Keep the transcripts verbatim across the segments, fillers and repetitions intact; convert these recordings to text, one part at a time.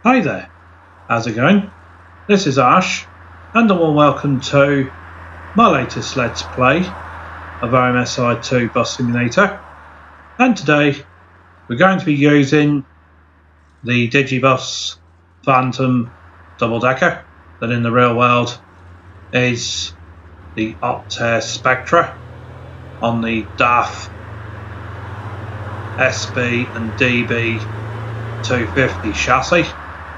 Hi there, how's it going? This is Ash, and a warm welcome to my latest Let's Play of O M S I two Bus Simulator. And today we're going to be using the Digibus Phantom double decker that in the real world is the Ulster Spectra on the D A F S B and D B two fifty chassis.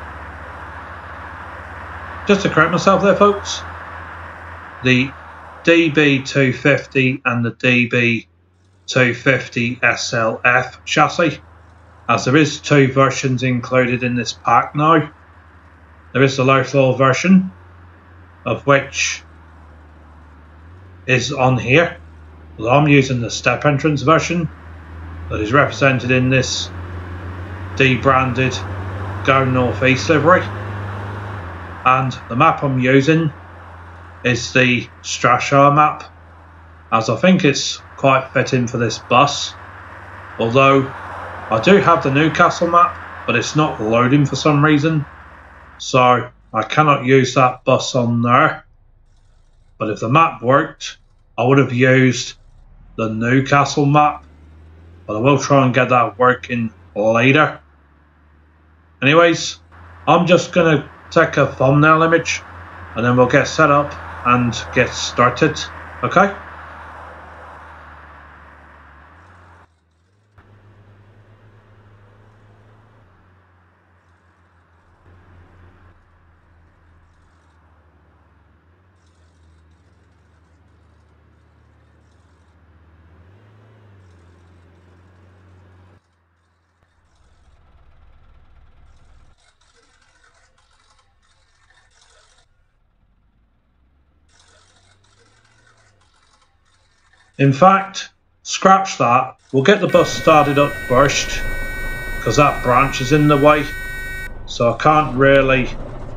Just to correct myself there, folks, the D B two fifty and the D B two fifty S L F chassis, as there is two versions included in this pack now. There is the low floor version, of which is on here. Well, I'm using the step entrance version that is represented in this debranded Go North East livery. And the map I'm using is the Strathshire map, as I think it's quite fitting for this bus. Although I do have the Newcastle map, but it's not loading for some reason, so I cannot use that bus on there. But if the map worked, I would have used the Newcastle map, but I will try and get that working later. Anyways, I'm just going to take a thumbnail image and then we'll get set up and get started, okay? In fact, scratch that, we'll get the bus started up first, because that branch is in the way, so I can't really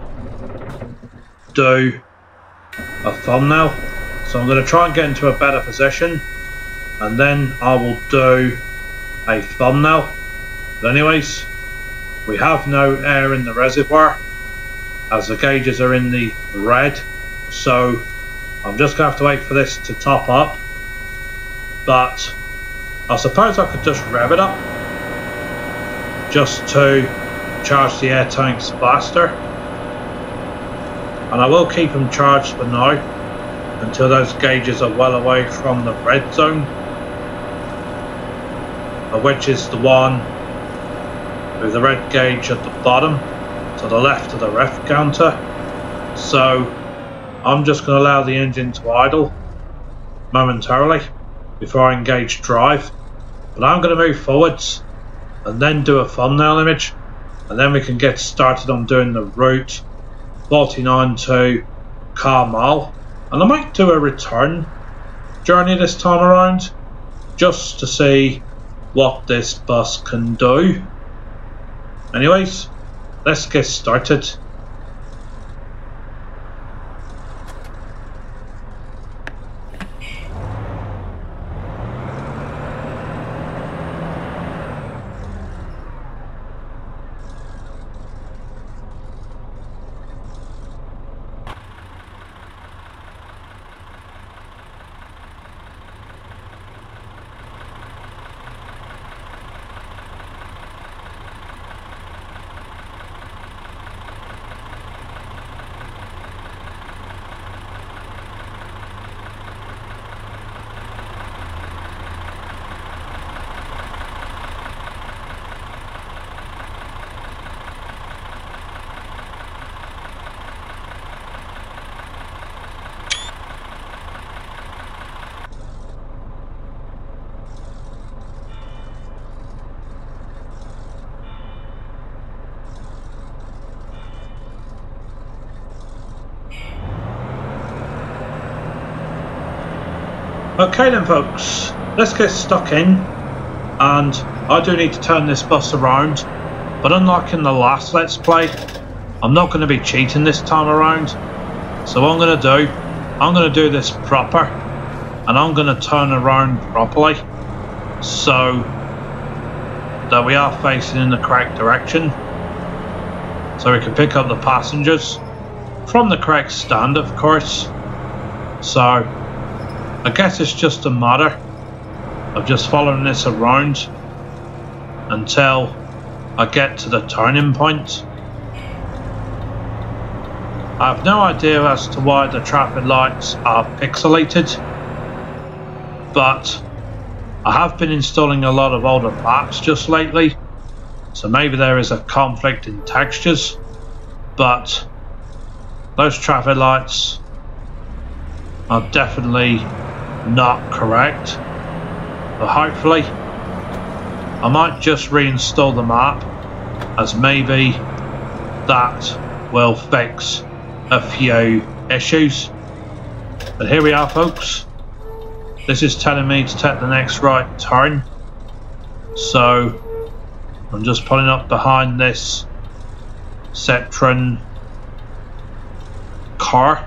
do a thumbnail. So I'm going to try and get into a better position, and then I will do a thumbnail. But anyways, we have no air in the reservoir, as the gauges are in the red, so I'm just going to have to wait for this to top up. But I suppose I could just rev it up just to charge the air tanks faster, and I will keep them charged for now until those gauges are well away from the red zone, which is the one with the red gauge at the bottom to the left of the ref counter. So I'm just going to allow the engine to idle momentarily before I engage drive, but I'm going to move forwards and then do a thumbnail image, and then we can get started on doing the route forty-nine to Carmel. And I might do a return journey this time around just to see what this bus can do. Anyways, let's get started. Okay then folks, let's get stuck in, and I do need to turn this bus around, but unlike in the last Let's Play, I'm not going to be cheating this time around. So what I'm going to do, I'm going to do this proper, and I'm going to turn around properly so that we are facing in the correct direction. so we can pick up the passengers from the correct stand, of course. So I guess it's just a matter of just following this around until I get to the turning point. I have no idea as to why the traffic lights are pixelated, but I have been installing a lot of older maps just lately, so maybe there is a conflict in textures, but those traffic lights are definitely not correct. But hopefully I might just reinstall the map, as maybe that will fix a few issues. But here we are, folks. This is telling me to take the next right turn, so I'm just pulling up behind this Citroen car.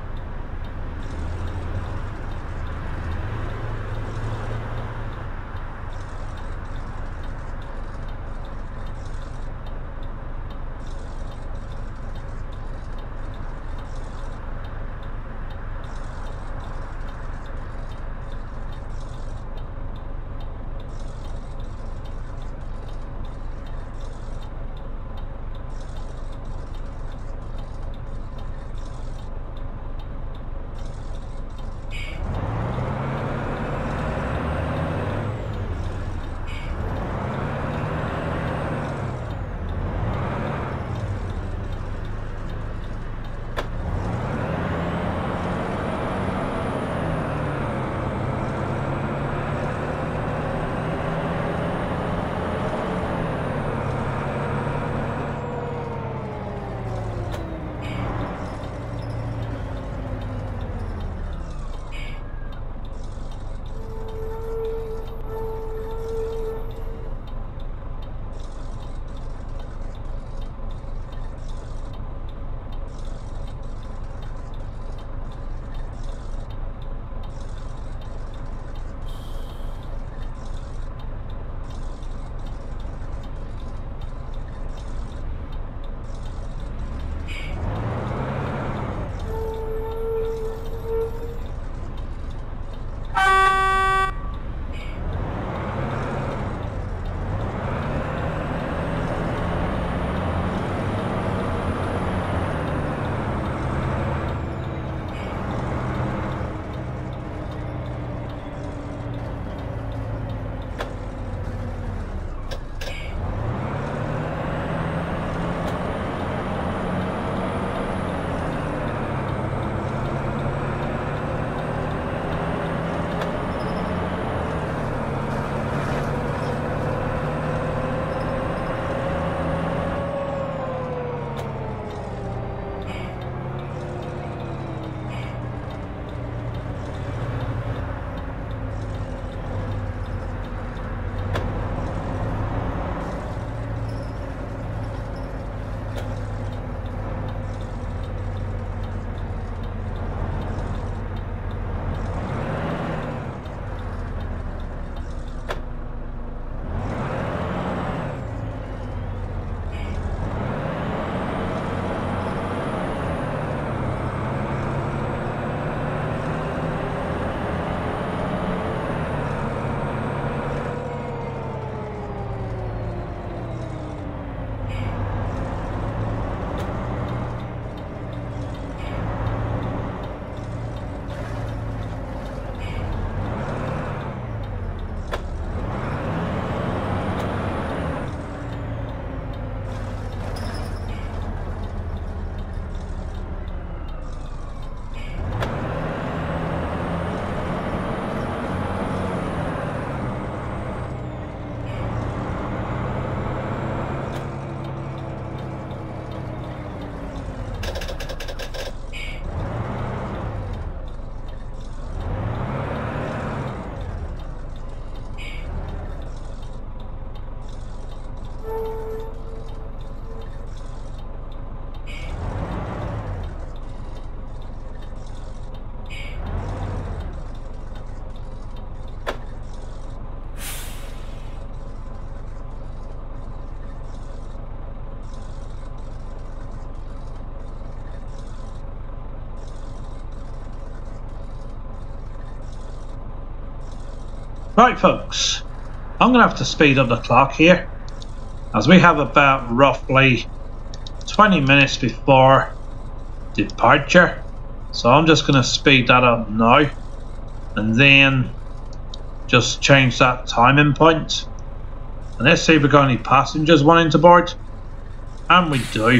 Right folks, I'm going to have to speed up the clock here, as we have about roughly twenty minutes before departure. So I'm just going to speed that up now, and then just change that timing point. And let's see if we've got any passengers wanting to board. And we do.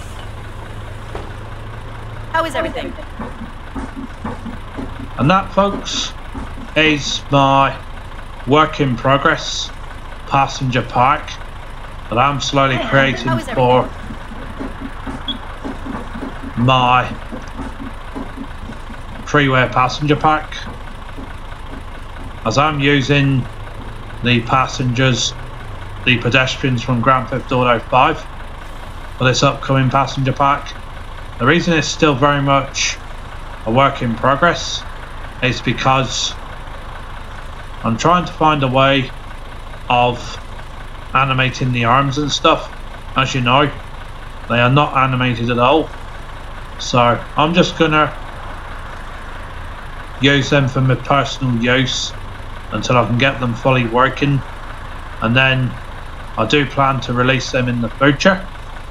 How is everything? And that, folks, is my work in progress passenger pack that I'm slowly Hey, creating for my freeware passenger pack, as I'm using the passengers, the pedestrians from Grand Theft Auto five for this upcoming passenger pack. The reason it's still very much a work in progress is because I'm trying to find a way of animating the arms and stuff. As you know, they are not animated at all, so I'm just gonna use them for my personal use until I can get them fully working, and then I do plan to release them in the future.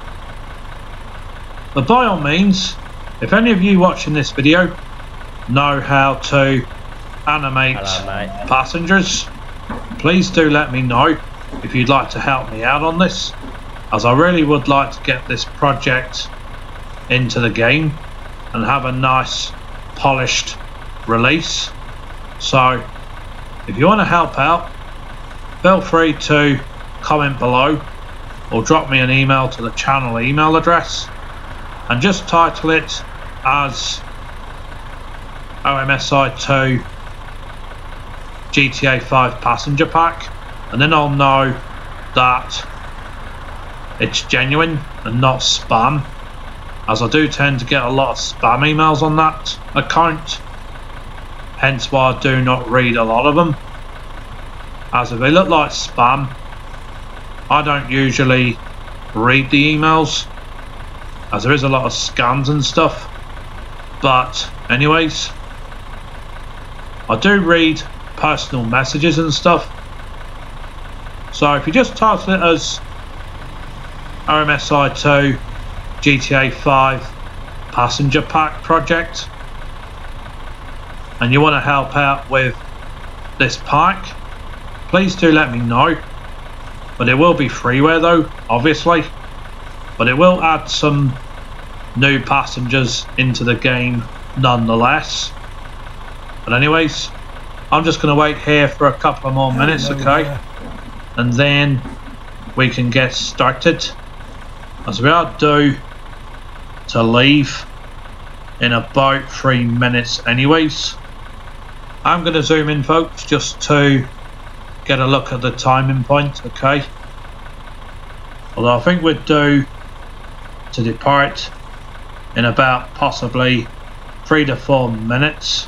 But by all means, if any of you watching this video know how to animate Hello, passengers, please do let me know if you'd like to help me out on this, as I really would like to get this project into the game and have a nice polished release. So if you want to help out, feel free to comment below or drop me an email to the channel email address, and just title it as O M S I two G T A five passenger pack, and then I'll know that it's genuine and not spam, as I do tend to get a lot of spam emails on that account, hence why I do not read a lot of them, as if they look like spam I don't usually read the emails, as there is a lot of scams and stuff. But anyways, I do read personal messages and stuff, so if you just title it as O M S I two G T A five passenger pack project and you want to help out with this pack, please do let me know. But it will be freeware though, obviously, but it will add some new passengers into the game nonetheless. But anyways, I'm just going to wait here for a couple of more minutes, okay, and then we can get started, as we are due to leave in about three minutes anyways. I'm going to zoom in, folks, just to get a look at the timing point, okay, although I think we're due to depart in about possibly three to four minutes.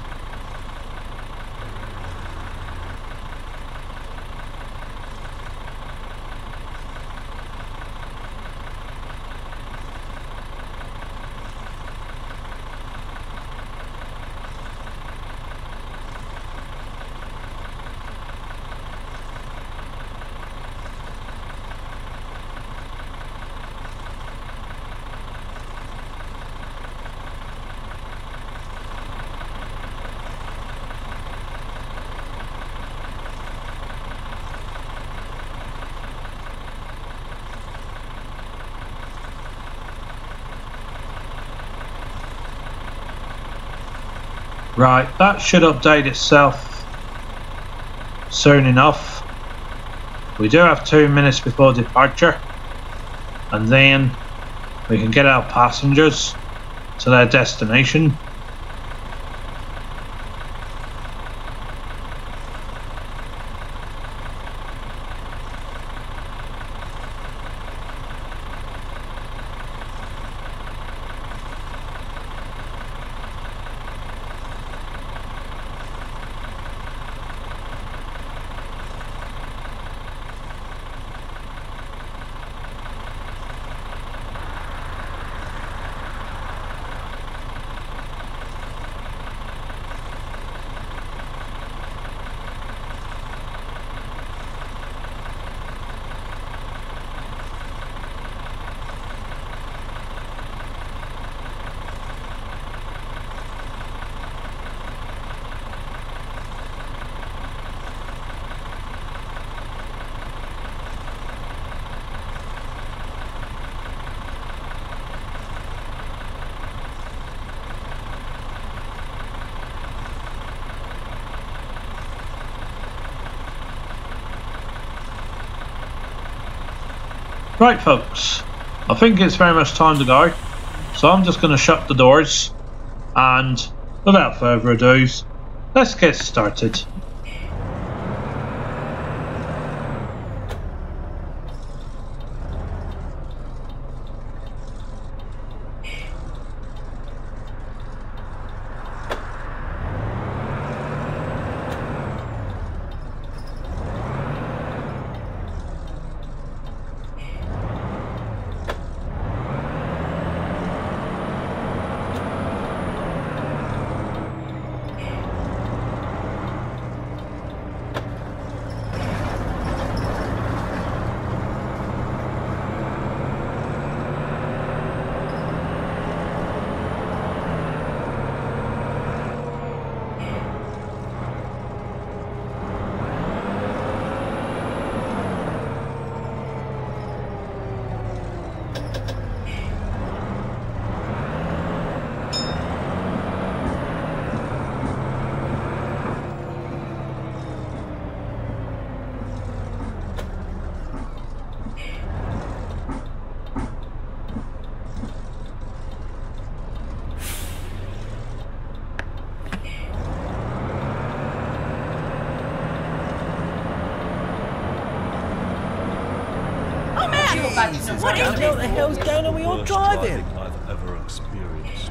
Right, that should update itself soon enough. We do have two minutes before departure, and then we can get our passengers to their destination. Right folks, I think it's very much time to go, so I'm just going to shut the doors and without further ado, let's get started. What is this? What the hell's going on with your driving? I've ever experienced.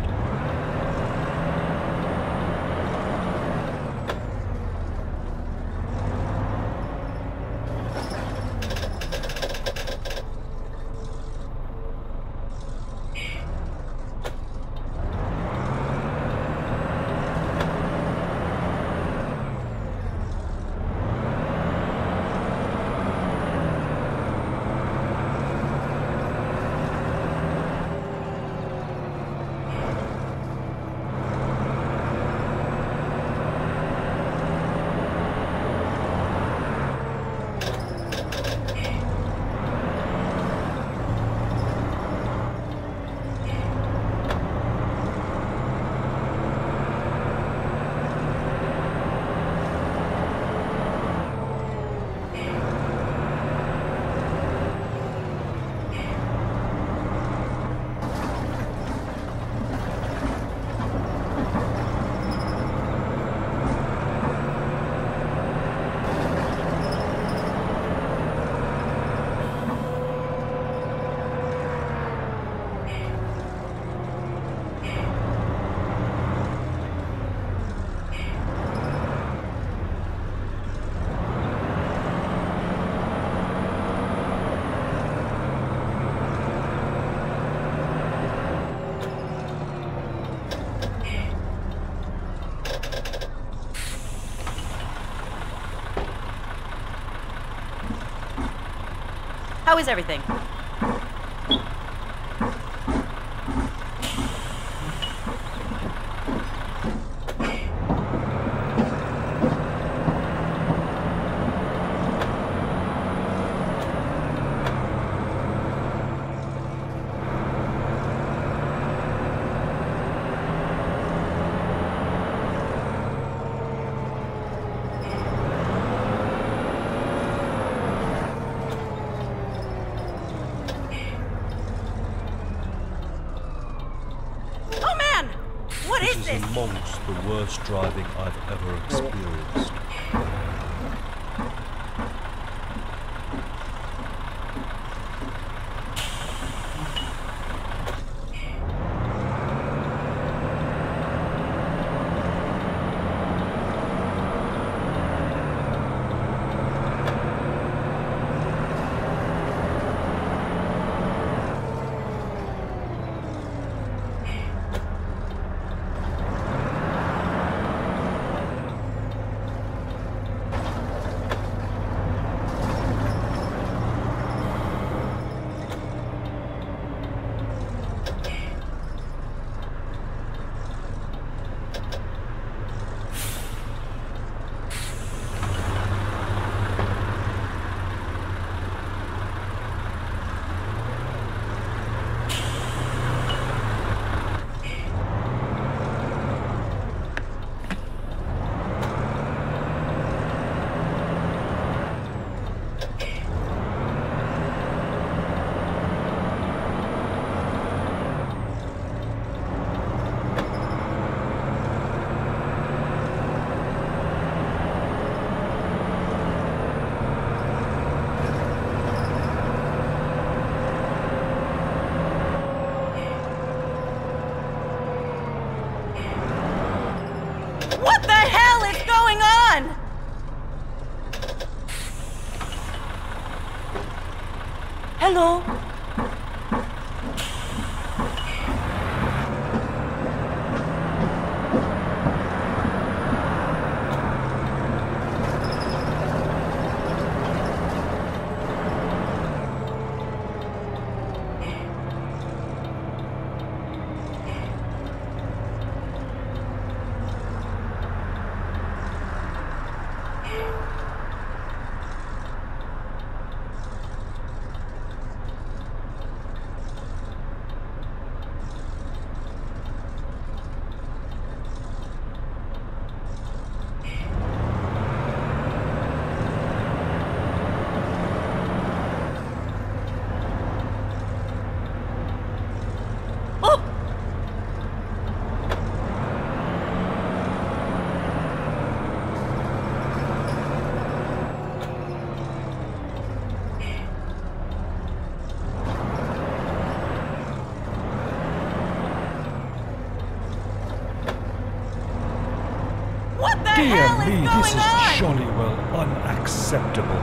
How is everything? This is amongst the worst driving I've ever experienced. Hello. Dear me, this is jolly well unacceptable.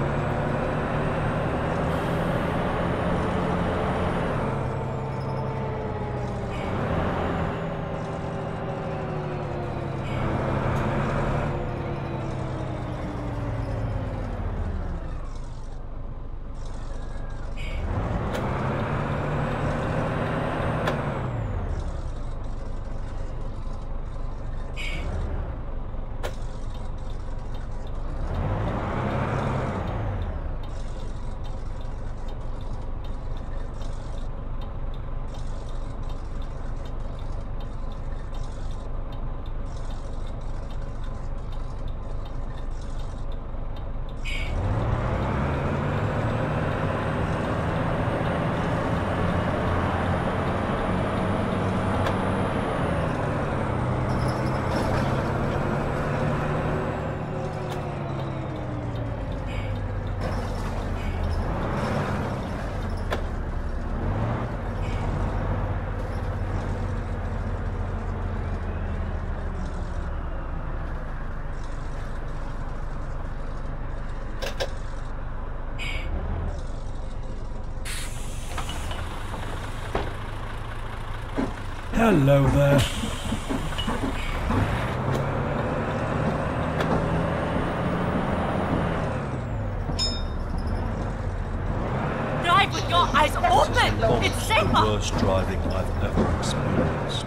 Hello there. Drive with your eyes open! It's safer! The worst driving I've ever experienced.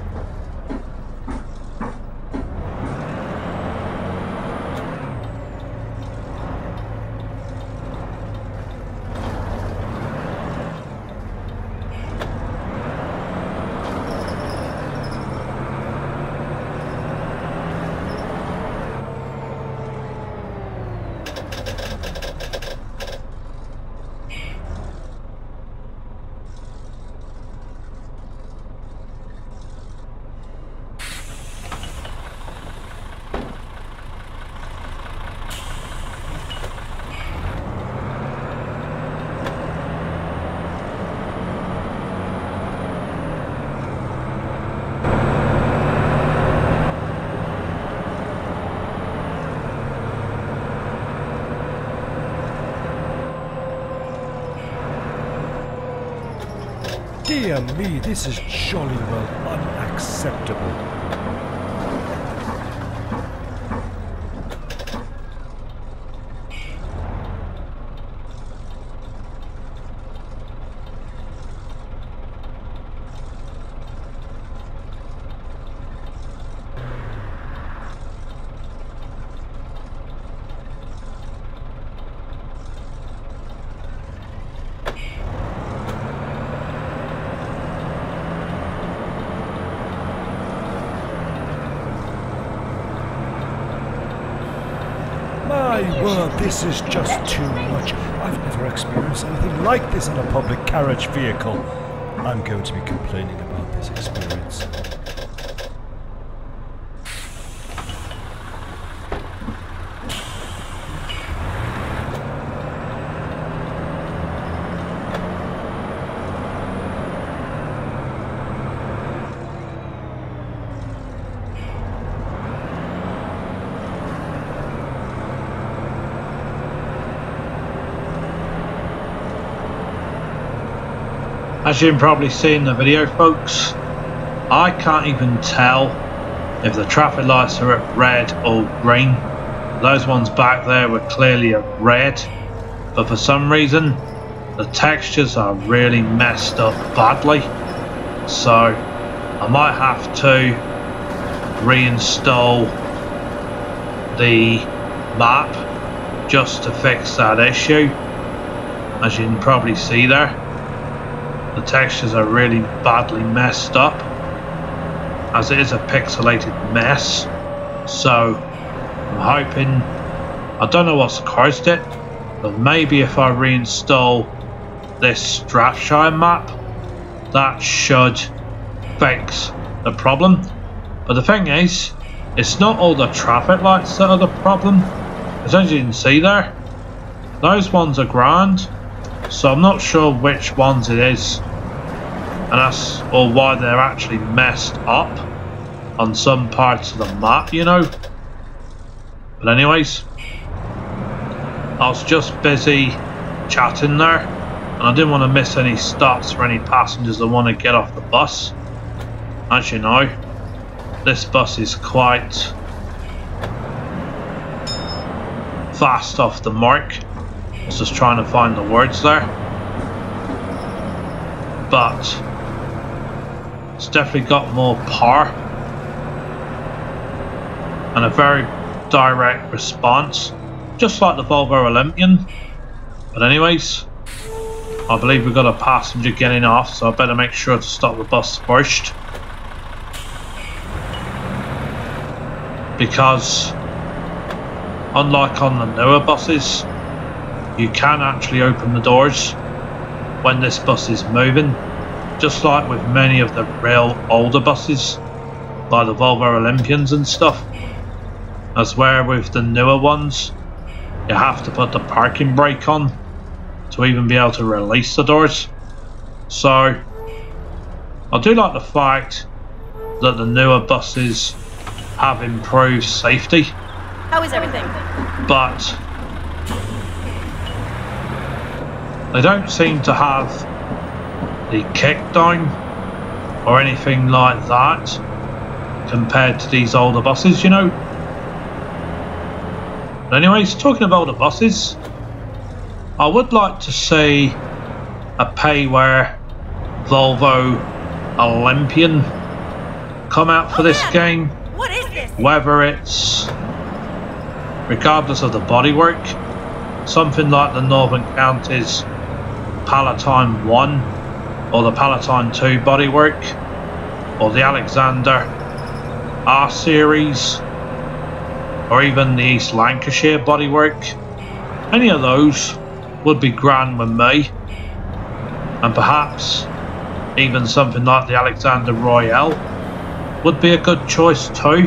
Dear me, this is jolly well unacceptable. My word, this is just too much. I've never experienced anything like this in a public carriage vehicle. I'm going to be complaining about this experience. As you can probably see in the video, folks, I can't even tell if the traffic lights are at red or green. Those ones back there were clearly at red, but for some reason the textures are really messed up badly, so I might have to reinstall the map just to fix that issue. As you can probably see there, the textures are really badly messed up, as it is a pixelated mess. So I'm hoping, I don't know what's caused it, but maybe if I reinstall this Strathshire map, that should fix the problem. But the thing is, it's not all the traffic lights that are the problem, because as you can see there, those ones are grand, so I'm not sure which ones it is, and that's or why they're actually messed up on some parts of the map, you know. But anyways, I was just busy chatting there, and I didn't want to miss any stops for any passengers that want to get off the bus. As you know, this bus is quite fast off the mark. I was just trying to find the words there, but it's definitely got more power and a very direct response, just like the Volvo Olympian. But anyways, I believe we've got a passenger getting off, so I better make sure to stop the bus first, because unlike on the newer buses, you can actually open the doors when this bus is moving, just like with many of the real older buses like the Volvo Olympians and stuff. As where with the newer ones, you have to put the parking brake on to even be able to release the doors. So I do like the fact that the newer buses have improved safety. How is everything? But they don't seem to have the kickdown or anything like that compared to these older buses, you know. But anyways, talking of older buses, I would like to see a payware Volvo Olympian come out for oh, this man. game. What is this? Whether it's, regardless of the bodywork, something like the Northern Counties Palatine one or the Palatine two bodywork, or the Alexander R series, or even the East Lancashire bodywork. Any of those would be grand with me, and perhaps even something like the Alexander Royale would be a good choice too.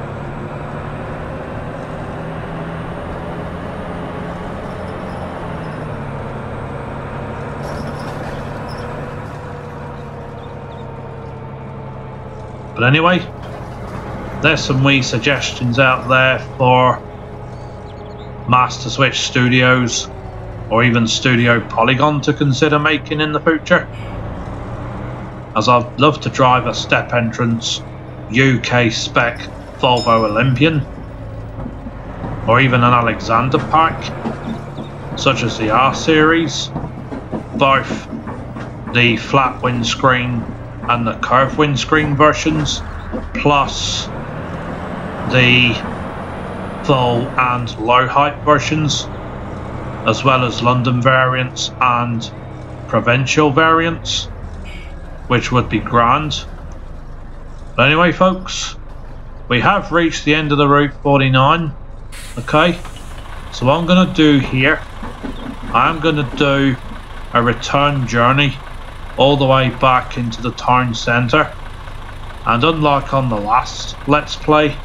But anyway, there's some wee suggestions out there for Master Switch Studios or even Studio Polygon to consider making in the future, as I'd love to drive a step entrance U K spec Volvo Olympian, or even an Alexander pack such as the R series, both the flat windscreen and the curved windscreen versions, plus the full and low height versions, as well as London variants and provincial variants, which would be grand. But anyway, folks, we have reached the end of the Route forty-nine. Okay, so what I'm going to do here, I'm going to do a return journey all the way back into the town centre, and unlike on the last Let's Play,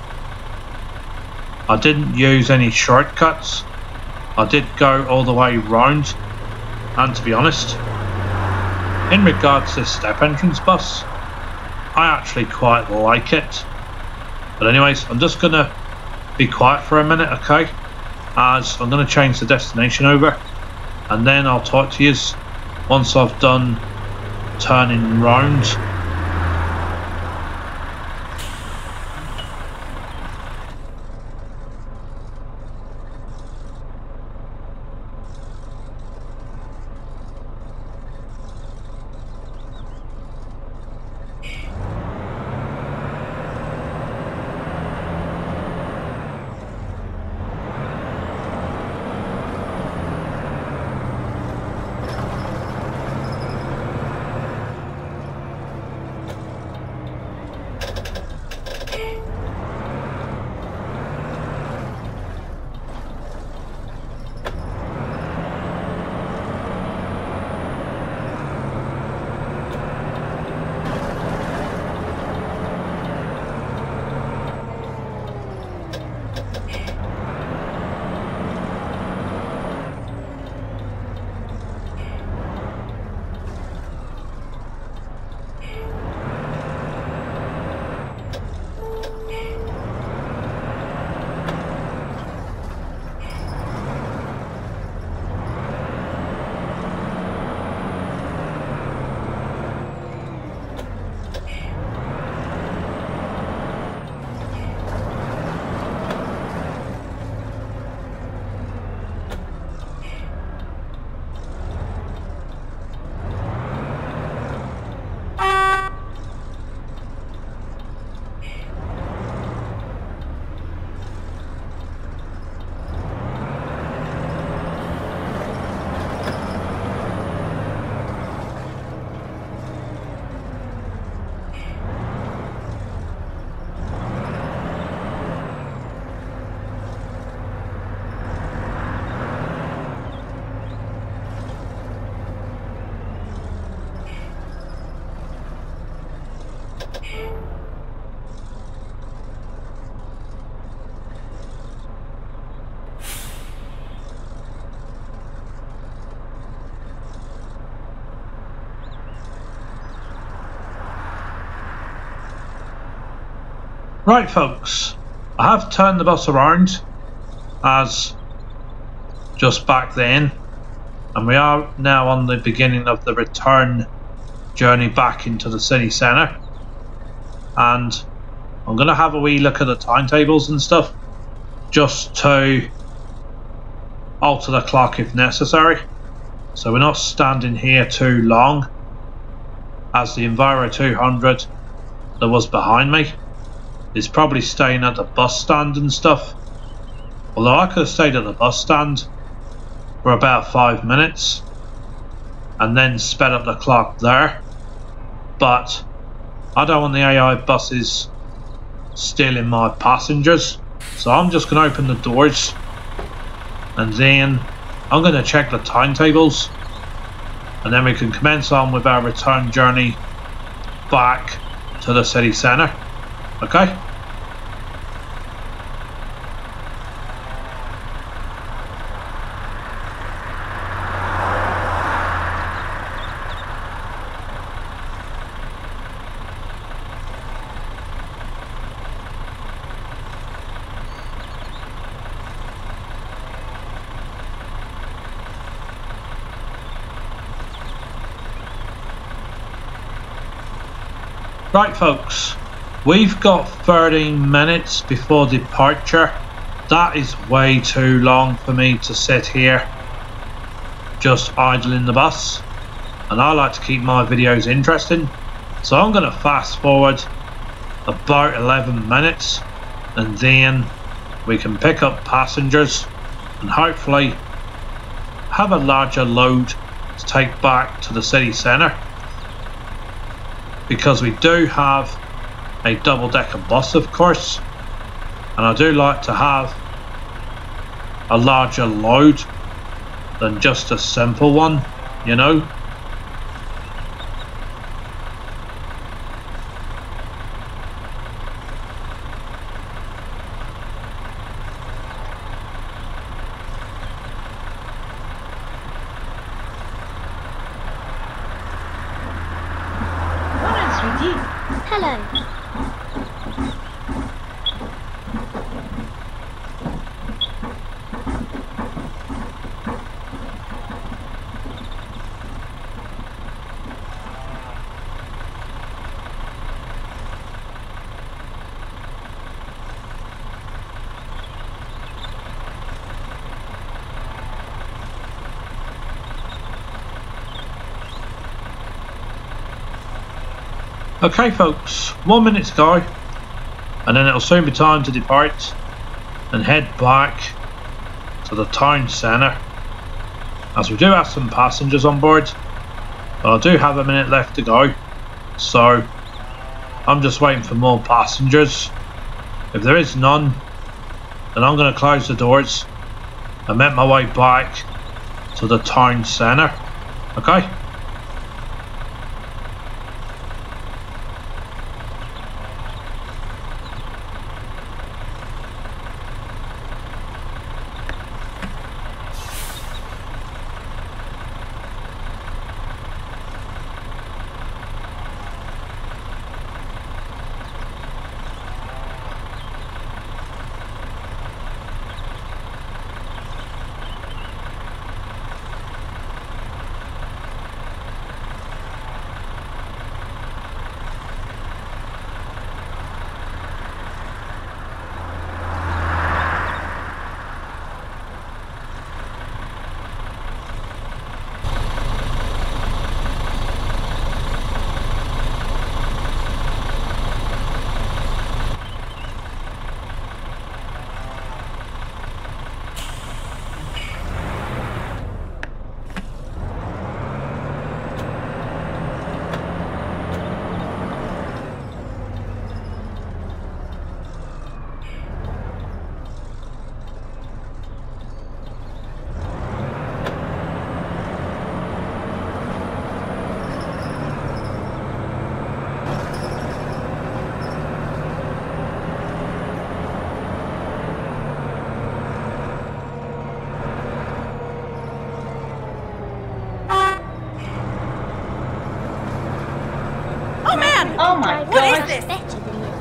I didn't use any shortcuts. I did go all the way round, and to be honest, in regards to this step entrance bus, I actually quite like it. But anyways, I'm just gonna be quiet for a minute, okay, as I'm gonna change the destination over, and then I'll talk to you once I've done turning round. Right folks, I have turned the bus around as just back then, and we are now on the beginning of the return journey back into the city centre, and I'm going to have a wee look at the timetables and stuff just to alter the clock if necessary, so we're not standing here too long, as the Enviro two hundred that was behind me is probably staying at the bus stand and stuff. Although I could have stayed at the bus stand for about five minutes and then sped up the clock there, but I don't want the A I buses stealing my passengers, so I'm just going to open the doors and then I'm going to check the timetables, and then we can commence on with our return journey back to the city centre. Okay? Right folks, we've got thirteen minutes before departure. That is way too long for me to sit here just idling the bus, and I like to keep my videos interesting, so I'm going to fast forward about eleven minutes, and then we can pick up passengers and hopefully have a larger load to take back to the city centre, because we do have a double-decker bus of course, and I do like to have a larger load than just a simple one, you know. Hello. Okay folks, one minute to go, and then it'll soon be time to depart and head back to the town centre, as we do have some passengers on board, but I do have a minute left to go, so I'm just waiting for more passengers. If there is none, then I'm going to close the doors and make my way back to the town centre. Okay? Oh my What God. is this? Better than you.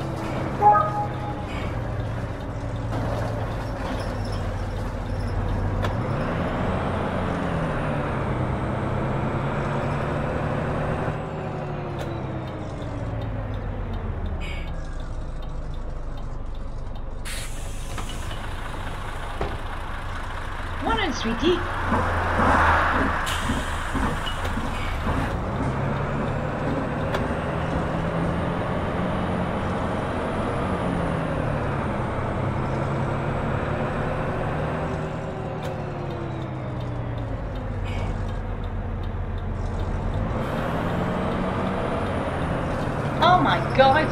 Morning, sweetie. Oh my God.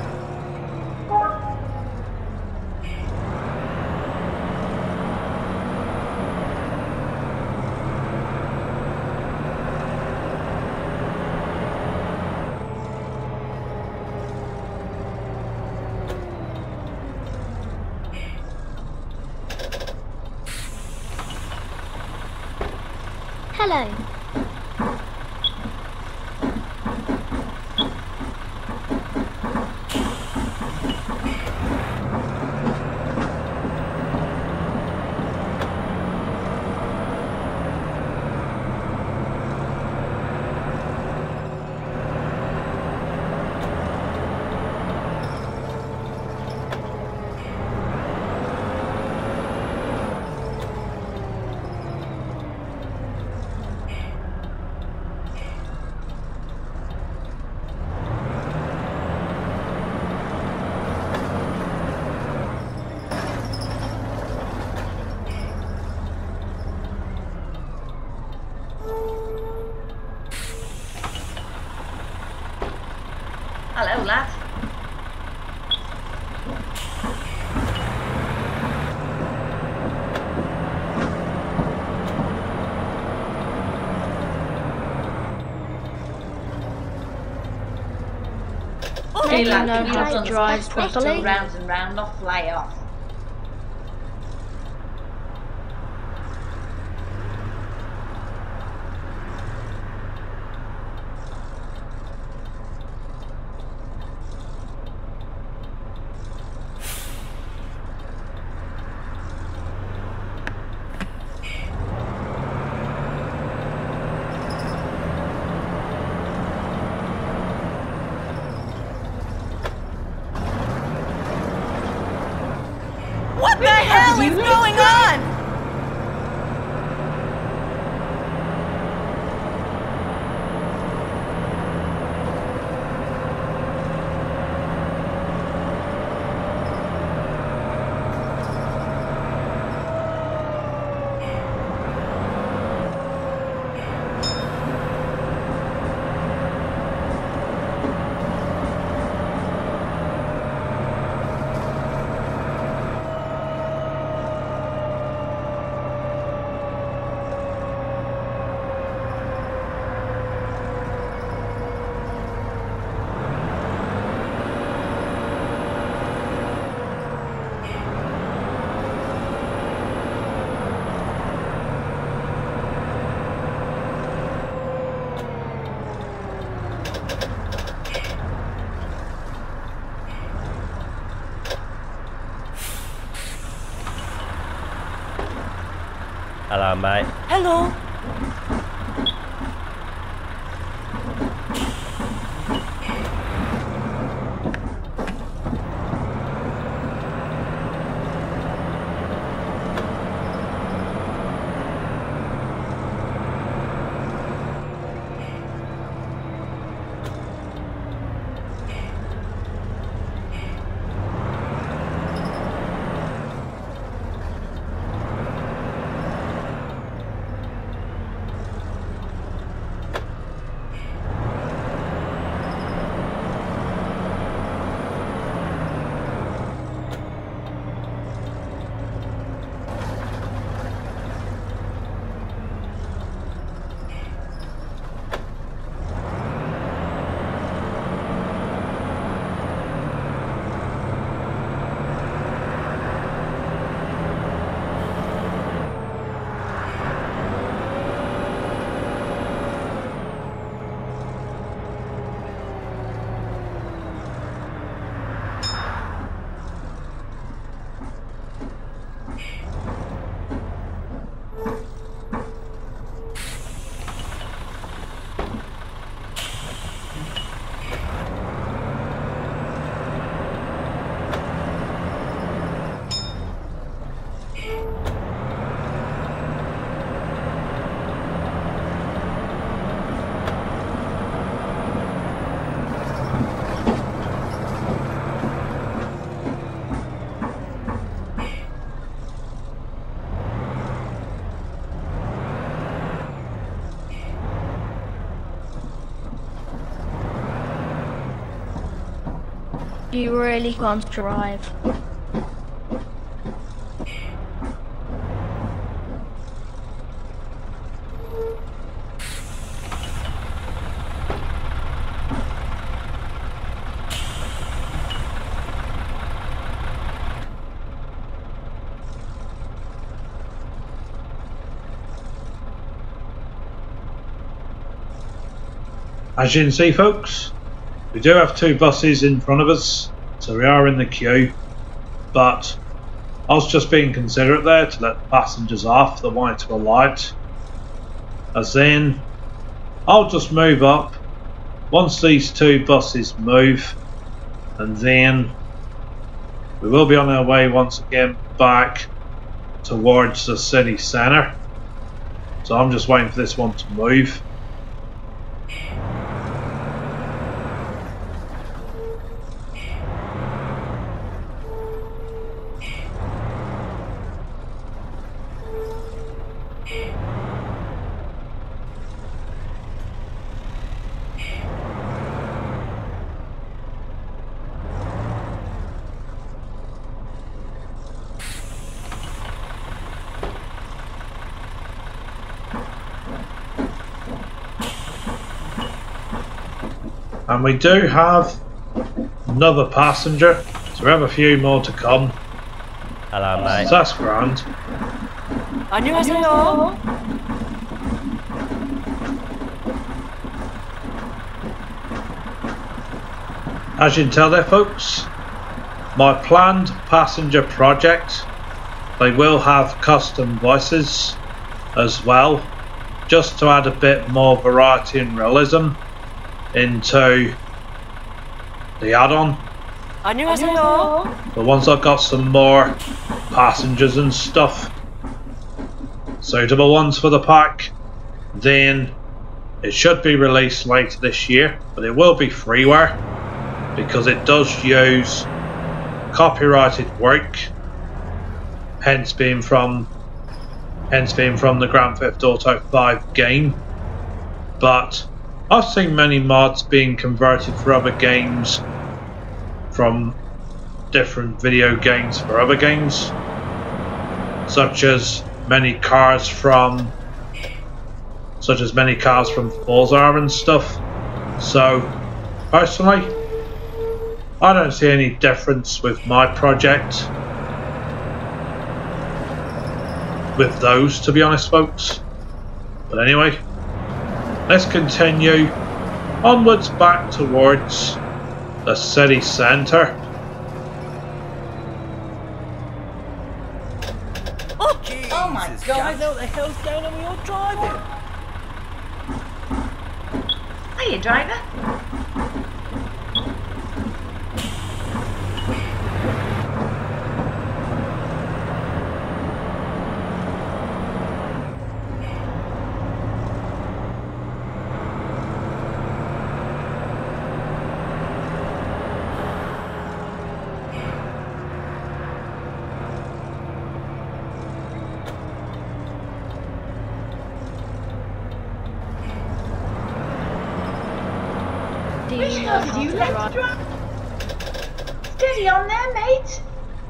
Hello. Hello, lad. Okay, Let lad, me know you how have to done the drive splash properly. go round and round, not fly off. What the hell is going on? Hello, mate. Hello. You really can't drive. As you can see, folks, we do have two buses in front of us, so we are in the queue, but I was just being considerate there to let the passengers off that wanted to alight, as then I'll just move up once these two buses move, and then we will be on our way once again back towards the city centre. So I'm just waiting for this one to move. And we do have another passenger, so we have a few more to come. Hello, mate. So that's grand. 안녕하세요. As you can tell there, folks, my planned passenger project, they will have custom voices as well, just to add a bit more variety and realism into the add-on. 안녕하세요. But once I've got some more passengers and stuff, suitable ones for the pack, then it should be released later this year. But it will be freeware, because it does use copyrighted work, hence being from hence being from the Grand Theft Auto five game. But I've seen many mods being converted for other games from different video games for other games, such as many cars from such as many cars from Forza and stuff. So personally, I don't see any difference with my project with those, to be honest, folks. But anyway, let's continue onwards back towards the city centre. Oh, oh my Guys, know what the hell's going on when you're driving? Hiya, driver. Which car did you let to drive? Steady on there, mate.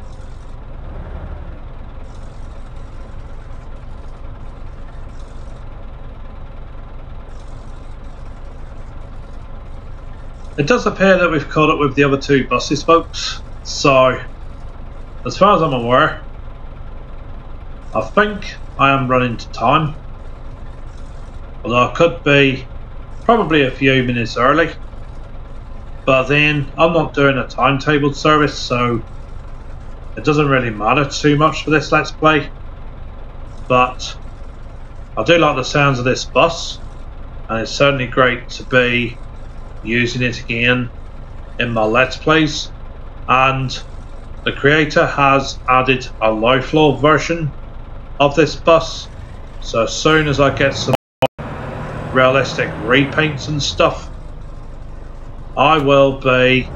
It does appear that we've caught up with the other two buses, folks. So, as far as I'm aware, I think I am running to time. Although I could be probably a few minutes early. But then, I'm not doing a timetabled service, so it doesn't really matter too much for this Let's Play. But I do like the sounds of this bus, and it's certainly great to be using it again in my Let's Plays. And the creator has added a low floor version of this bus, so as soon as I get some realistic repaints and stuff, I will be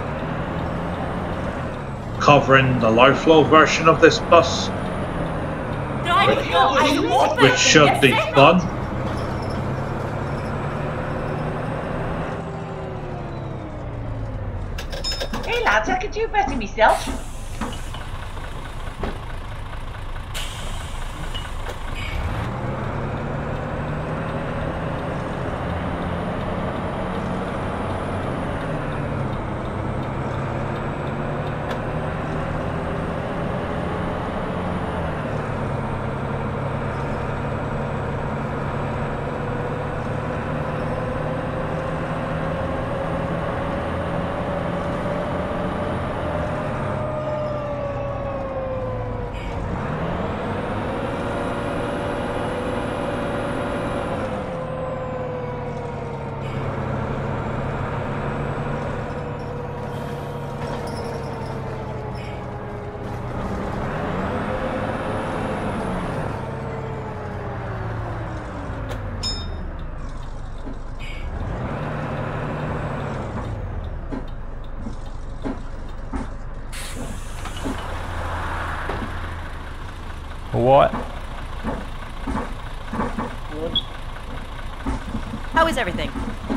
covering the low floor version of this bus, which should be fun. Hey lads, I could do better myself. What? How is everything?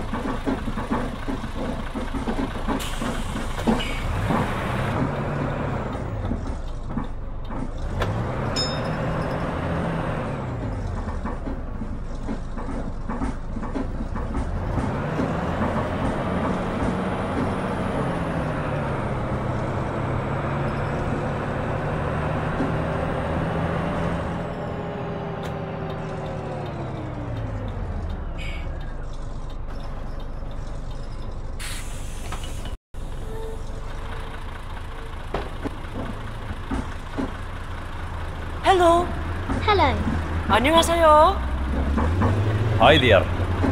Hello. Hello. 안녕하세요. Hi there.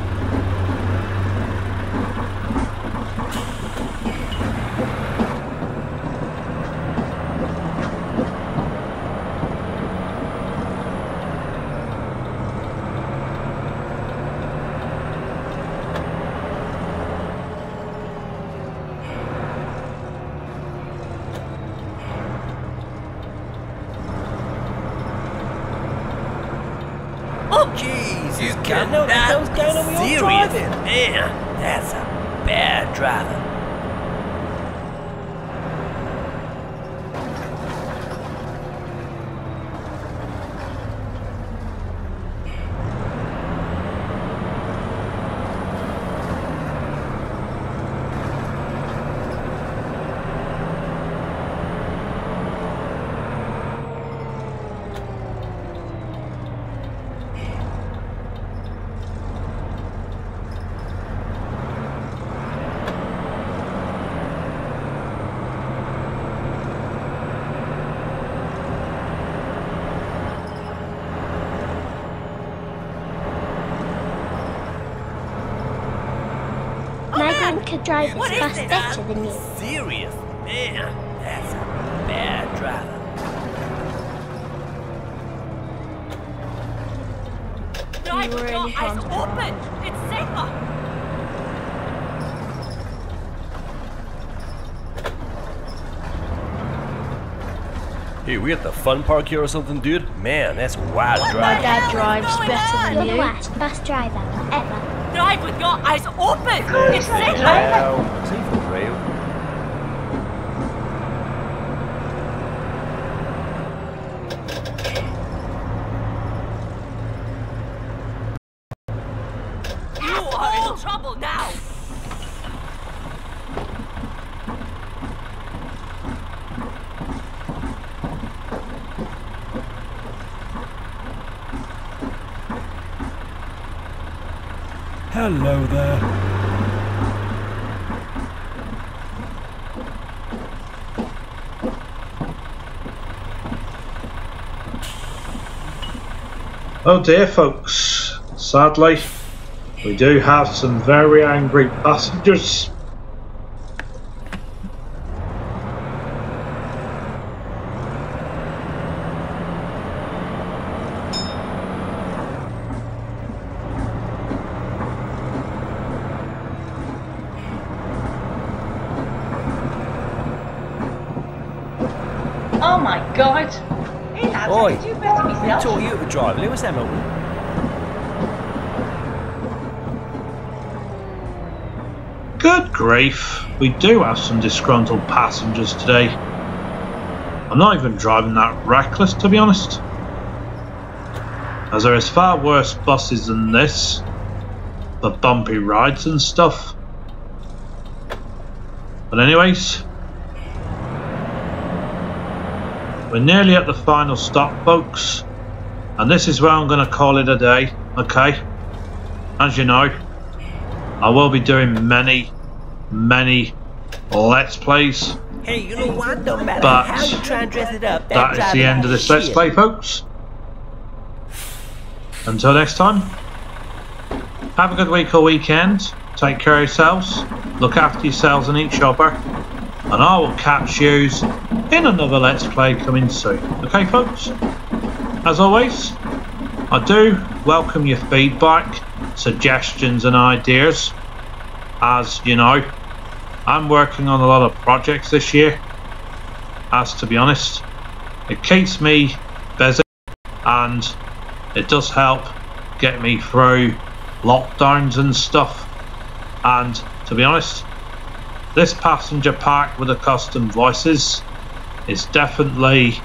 Oh, jeez, you can't know what the hell's going on when you're driving. Man, that's a bad driver. man could drive his What is bus it? better than you. Serious? Man, that's a bad driver. You really can't Open! It's safer! Hey, we at the fun park here or something, dude? Man, that's wild My driving. dad drives better on? than you. You're the worst bus driver ever. Drive with your eyes open! It's safer! Wow, it's even real. You are in trouble now! Hello there. Oh dear, folks. Sadly, we do have some very angry passengers. Oh my god! Hey lads, Oi, I could do better who myself. taught you to drive, Lewis Hamilton? Good grief, we do have some disgruntled passengers today. I'm not even driving that reckless, to be honest, as there is far worse buses than this for bumpy rides and stuff. But anyways, we're nearly at the final stop, folks, and this is where I'm going to call it a day. Okay, as you know, I will be doing many, many Let's Plays, Hey, you know what? Don't matter but how you try and dress it up. that is the end of this Let's Play, folks. Until next time, have a good week or weekend, take care of yourselves, look after yourselves and each other, and I will catch yous in another Let's Play coming soon. Okay, folks? As always, I do welcome your feedback, suggestions and ideas. As you know, I'm working on a lot of projects this year, as to be honest, it keeps me busy and it does help get me through lockdowns and stuff. And to be honest, this passenger pack with the custom voices is definitely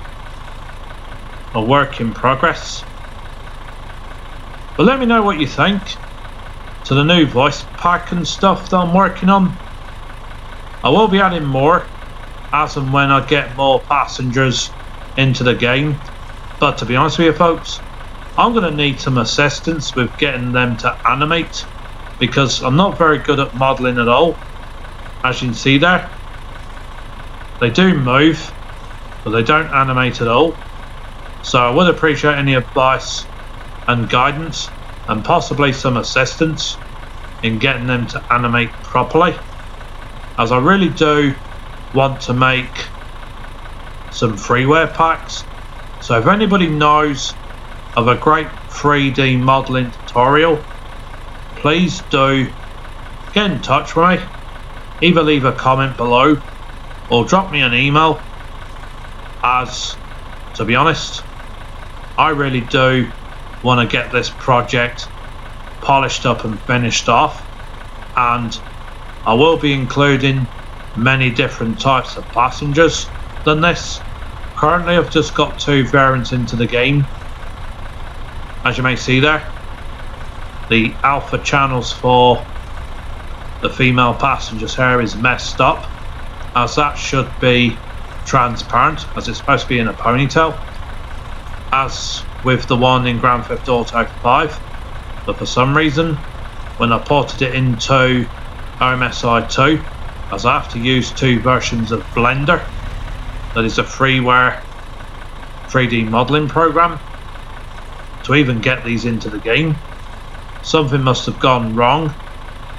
a work in progress. But let me know what you think to the new voice pack and stuff that I'm working on. I will be adding more as and when I get more passengers into the game, but to be honest with you folks, I'm going to need some assistance with getting them to animate, because I'm not very good at modelling at all. As you can see there, they do move, but they don't animate at all. So I would appreciate any advice and guidance, and possibly some assistance in getting them to animate properly, as I really do want to make some freeware packs. So if anybody knows of a great three D modelling tutorial, please do get in touch with me. Either leave a comment below or drop me an email, as to be honest, I really do want to get this project polished up and finished off, and I will be including many different types of passengers than this. Currently I've just got two variants into the game. As you may see there, the alpha channels for the female passengers here is messed up, as that should be transparent, as it's supposed to be in a ponytail, as with the one in Grand Theft Auto five. But for some reason, when I ported it into O M S I two, as I have to use two versions of Blender, that is a freeware three D modelling program, to even get these into the game. Something must have gone wrong,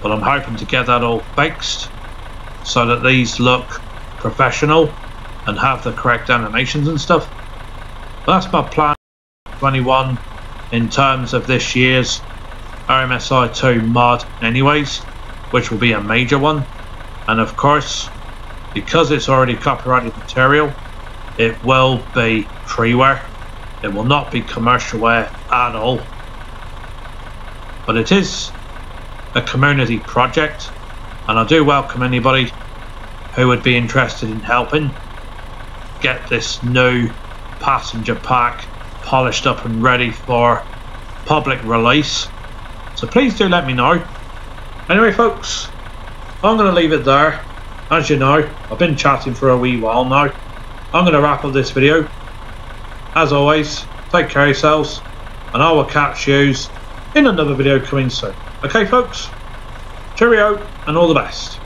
but I'm hoping to get that all fixed so that these look professional and have the correct animations and stuff. That's my plan twenty-one in terms of this year's O M S I two mod anyways, which will be a major one. And of course, because it's already copyrighted material, it will be freeware. It will not be commercialware at all. But it is a community project, and I do welcome anybody who would be interested in helping get this new passenger pack polished up and ready for public release. So please do let me know. Anyway folks, I'm going to leave it there. As you know, I've been chatting for a wee while now. I'm going to wrap up this video. As always, take care of yourselves, and I will catch yous in another video coming soon. Okay folks, cheerio and all the best.